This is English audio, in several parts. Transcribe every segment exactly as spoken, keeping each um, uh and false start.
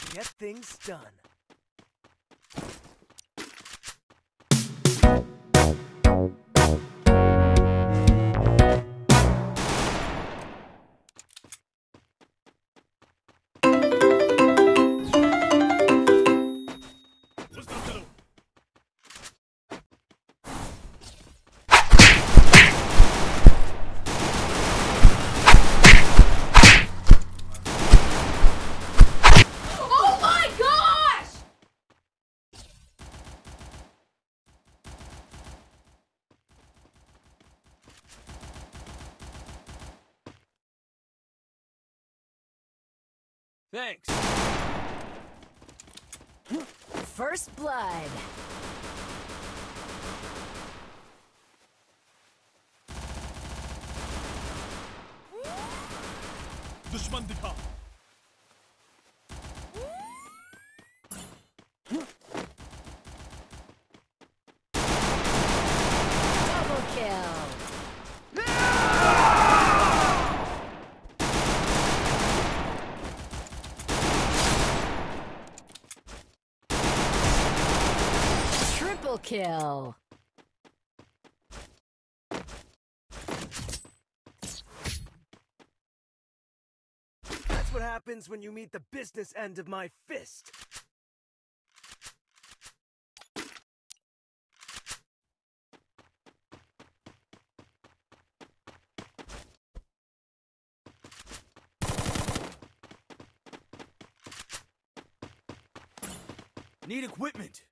get things done. Thanks. First blood. दुश्मन दिखा. Double kill. Triple kill. That's what happens when you meet the business end of my fist. Need equipment.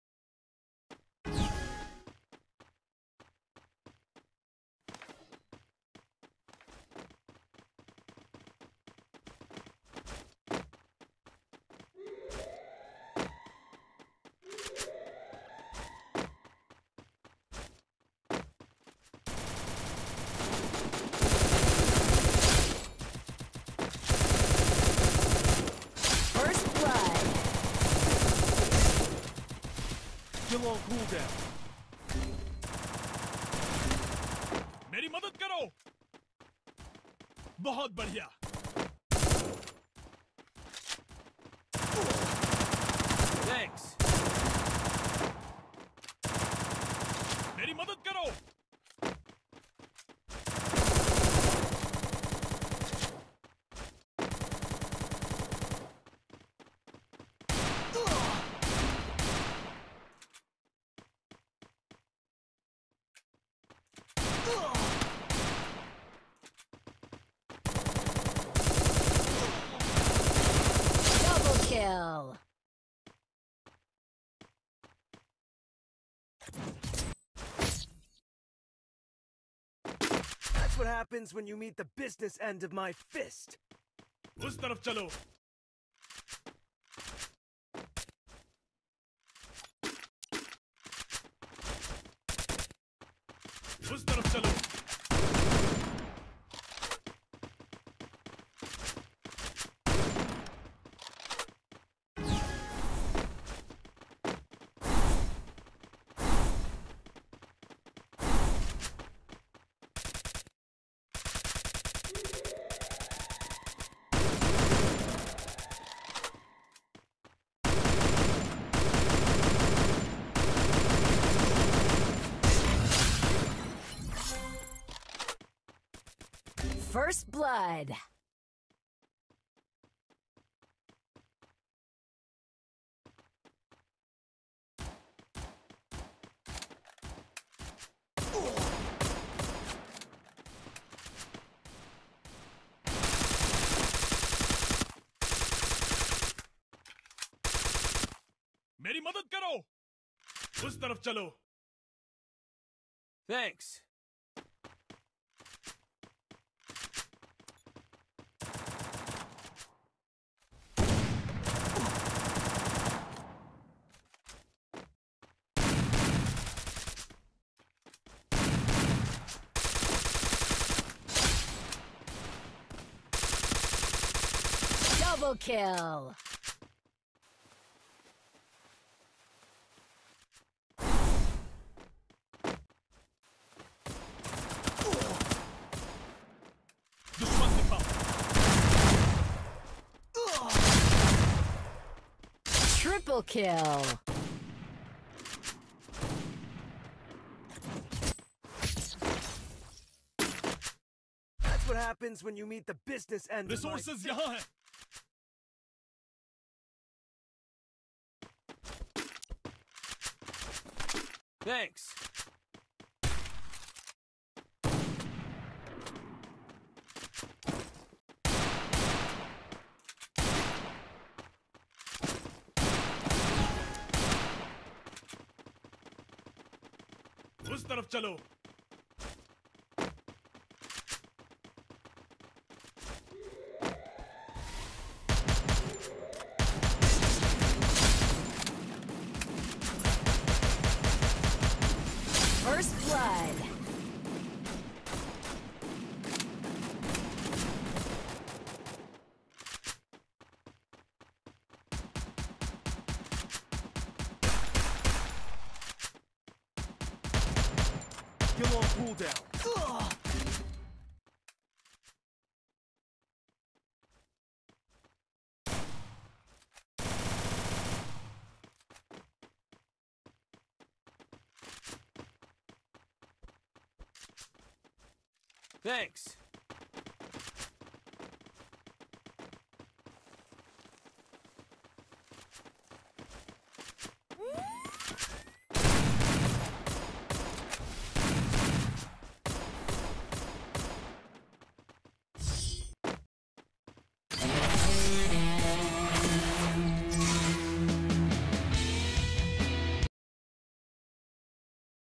First blood. Still on cooldown. मेरी मदद करो. बहुत बढ़िया. Thanks. मेरी मदद करो. Double kill. That's what happens when you meet the business end of my fist. उस तरफ चलो. उस तरफ चलो. First blood. मेरी मदद करो. उस तरफ चलो. Thanks. Double kill. दुश्मन दिखा. Triple kill. That's what happens when you meet the business end of my... Resources यहाँ हैं. Thanks. उस तरफ चलो. First blood. Skill on cooldown. Ugh. Thanks.